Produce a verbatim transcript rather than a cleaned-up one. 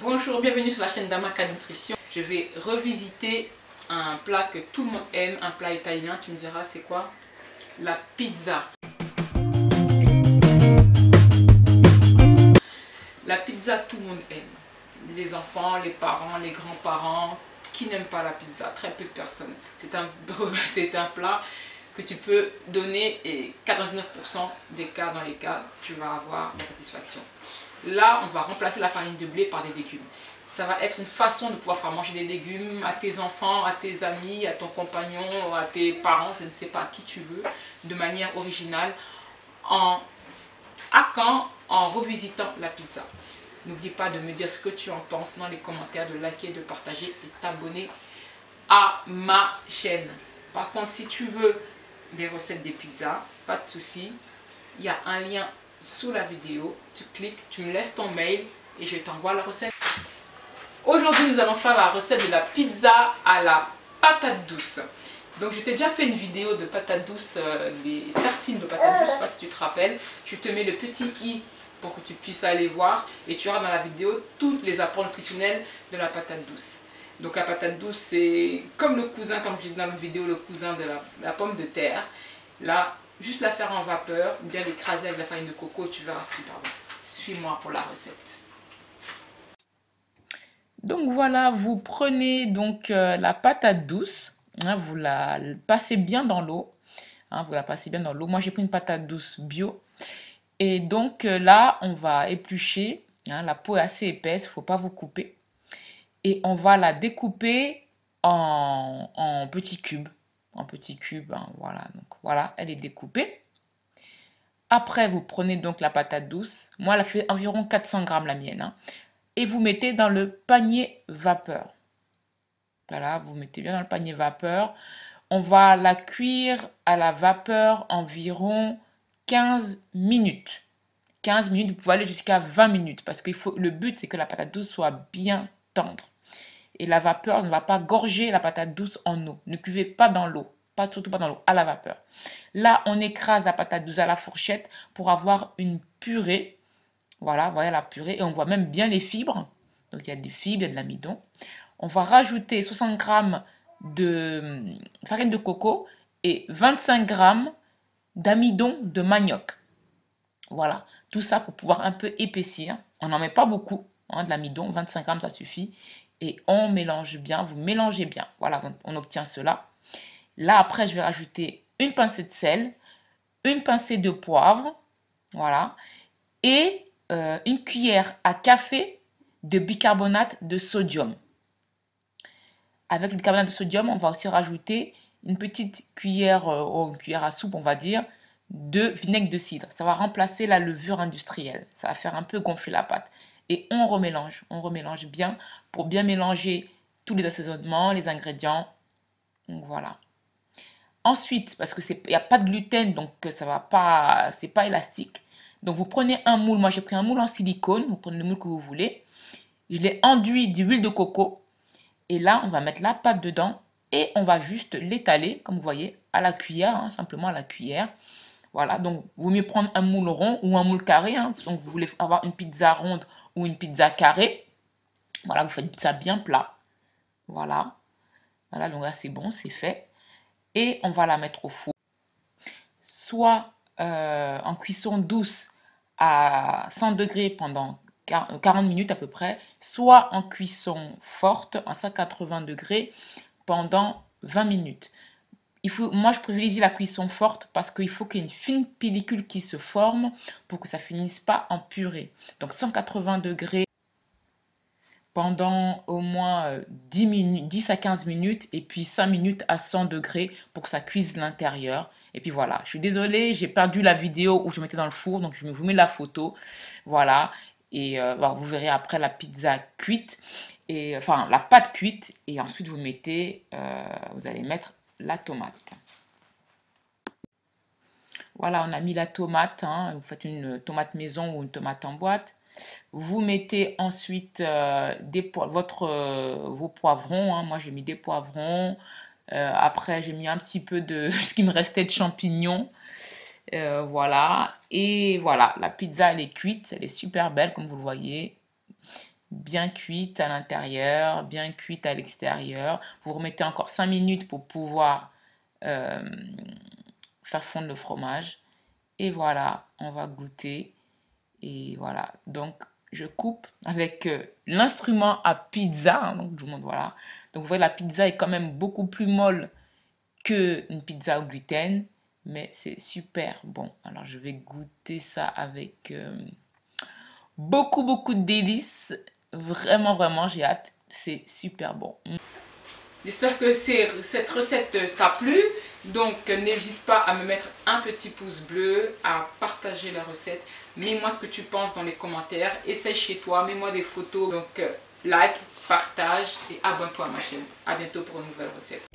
Bonjour, bienvenue sur la chaîne d'Amaka Nutrition. Je vais revisiter un plat que tout le monde aime, un plat italien. Tu me diras c'est quoi? La pizza. La pizza, tout le monde aime. Les enfants, les parents, les grands-parents. Qui n'aiment pas la pizza? Très peu de personnes. C'est un, c'est un plat que tu peux donner et quatre-vingt-dix-neuf pour cent des cas, dans les cas, tu vas avoir la satisfaction. Là, on va remplacer la farine de blé par des légumes. Ça va être une façon de pouvoir faire manger des légumes à tes enfants, à tes amis, à ton compagnon, à tes parents, je ne sais pas, à qui tu veux, de manière originale, en hackant, en revisitant la pizza. N'oublie pas de me dire ce que tu en penses dans les commentaires, de liker, de partager et t'abonner à ma chaîne. Par contre, si tu veux des recettes des pizzas, pas de souci, il y a un lien sous la vidéo, tu cliques, tu me laisses ton mail et je t'envoie la recette. Aujourd'hui, nous allons faire la recette de la pizza à la patate douce. Donc, je t'ai déjà fait une vidéo de patates douces, euh, des tartines de patates douces, je ne sais pas si tu te rappelles. Je te mets le petit i pour que tu puisses aller voir et tu auras dans la vidéo tous les apports nutritionnels de la patate douce. Donc, la patate douce, c'est comme le cousin, comme je dis dans la vidéo, le cousin de la, la pomme de terre. Là, juste la faire en vapeur, ou bien l'écraser avec la farine de coco, tu verras si, pardon. Suis-moi pour la recette. Donc voilà, vous prenez donc euh, la patate douce, hein, vous la passez bien dans l'eau, hein, vous la passez bien dans l'eau. Moi j'ai pris une patate douce bio, et donc euh, là on va éplucher, hein, la peau est assez épaisse, il ne faut pas vous couper, et on va la découper en, en petits cubes, en petits cubes, hein, voilà, donc voilà, elle est découpée. Après vous prenez donc la patate douce, moi elle fait environ quatre cents grammes la mienne, hein, et vous mettez dans le panier vapeur. Voilà, vous mettez bien dans le panier vapeur. On va la cuire à la vapeur environ quinze minutes. quinze minutes, vous pouvez aller jusqu'à vingt minutes parce que il faut, le but c'est que la patate douce soit bien tendre. Et la vapeur ne va pas gorger la patate douce en eau. Ne cuivez pas dans l'eau, pas surtout pas dans l'eau, à la vapeur. Là, on écrase la patate douce à la fourchette pour avoir une purée. Voilà, voilà la purée. Et on voit même bien les fibres. Donc, il y a des fibres, il y a de l'amidon. On va rajouter soixante grammes de farine de coco et vingt-cinq grammes d'amidon de manioc. Voilà, tout ça pour pouvoir un peu épaissir. On n'en met pas beaucoup, hein, de l'amidon, vingt-cinq grammes, ça suffit. Et on mélange bien, vous mélangez bien. Voilà, on obtient cela. Là, après, je vais rajouter une pincée de sel, une pincée de poivre, voilà, et euh, une cuillère à café de bicarbonate de sodium. Avec le bicarbonate de sodium, on va aussi rajouter une petite cuillère, euh, ou une cuillère à soupe, on va dire, de vinaigre de cidre. Ça va remplacer la levure industrielle. Ça va faire un peu gonfler la pâte. Et on remélange, on remélange bien pour bien mélanger tous les assaisonnements, les ingrédients. Donc voilà. Ensuite, parce que c'est, il n'y a pas de gluten, donc ça va pas, c'est pas élastique. Donc vous prenez un moule, moi j'ai pris un moule en silicone, vous prenez le moule que vous voulez. Je l'ai enduit d'huile de coco. Et là, on va mettre la pâte dedans et on va juste l'étaler, comme vous voyez, à la cuillère, hein, simplement à la cuillère. Voilà, donc vous mieux prendre un moule rond ou un moule carré. Hein, donc vous voulez avoir une pizza ronde ou une pizza carrée. Voilà, vous faites ça bien plat. Voilà. Voilà, donc là c'est bon, c'est fait. Et on va la mettre au four. Soit euh, en cuisson douce à cent degrés pendant quarante minutes à peu près, soit en cuisson forte à cent quatre-vingts degrés pendant vingt minutes. Il faut, moi, je privilégie la cuisson forte parce qu'il faut qu'il y ait une fine pellicule qui se forme pour que ça ne finisse pas en purée. Donc cent quatre-vingts degrés pendant au moins dix minutes, dix à quinze minutes et puis cinq minutes à cent degrés pour que ça cuise l'intérieur. Et puis voilà, je suis désolée, j'ai perdu la vidéo où je mettais dans le four, donc je vous mets la photo. Voilà, et euh, bon, vous verrez après la pizza cuite, et, enfin la pâte cuite, et ensuite vous mettez, euh, vous allez mettre la tomate. Voilà, on a mis la tomate, hein, vous faites une tomate maison ou une tomate en boîte. Vous mettez ensuite euh, des votre, euh, vos poivrons, hein. Moi j'ai mis des poivrons, euh, après j'ai mis un petit peu de ce qui me restait de champignons, euh, voilà, et voilà, la pizza elle est cuite, elle est super belle comme vous le voyez, bien cuite à l'intérieur, bien cuite à l'extérieur. Vous remettez encore cinq minutes pour pouvoir euh, faire fondre le fromage. Et voilà, on va goûter. Et voilà, donc je coupe avec euh, l'instrument à pizza. Hein, donc je vous montre, voilà. Donc vous voyez, la pizza est quand même beaucoup plus molle qu'une pizza au gluten. Mais c'est super bon. Alors je vais goûter ça avec euh, beaucoup, beaucoup de délices. Vraiment, vraiment, j'ai hâte. C'est super bon. J'espère que cette recette t'a plu. Donc n'hésite pas à me mettre un petit pouce bleu, à partager la recette. Mets-moi ce que tu penses dans les commentaires. Essaye chez toi, mets-moi des photos. Donc like, partage et abonne-toi à ma chaîne. A bientôt pour une nouvelle recette.